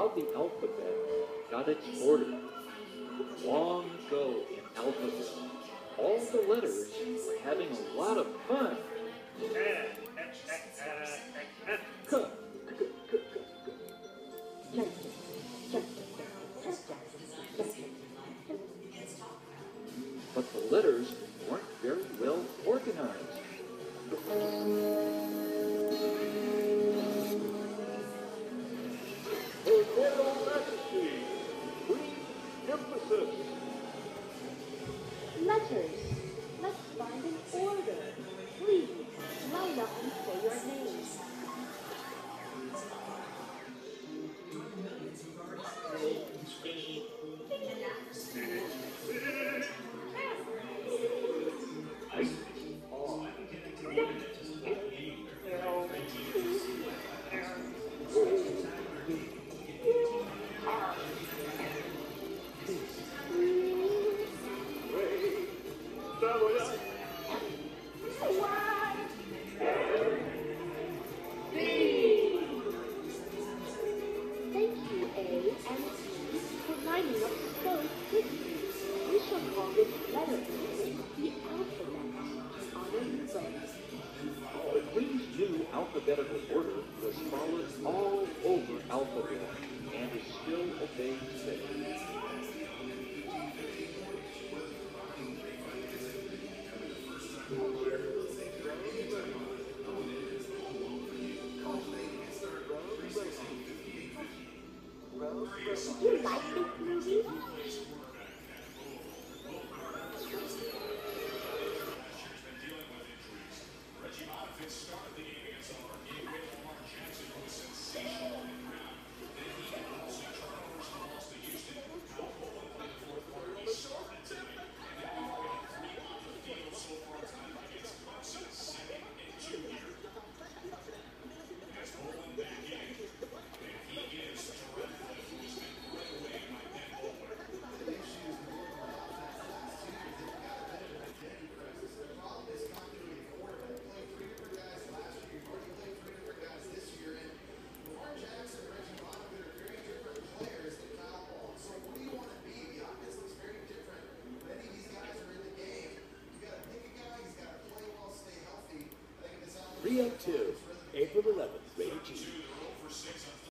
how the alphabet got its order. Long ago in Alphaville, all the letters were having a lot of fun. But the letters weren't very well organized. Her Royal Majesty, Queen Emphasis. Letters. Let's find an order. Please, line up and say your names. Thank you, A and E, for lining up so quickly. We shall call this letter the alphabet. Honor you both. The Queen's new alphabetical order was followed all over Alphaville and is still obeyed today. You like this movie? Rio 2, April 11th, rated G.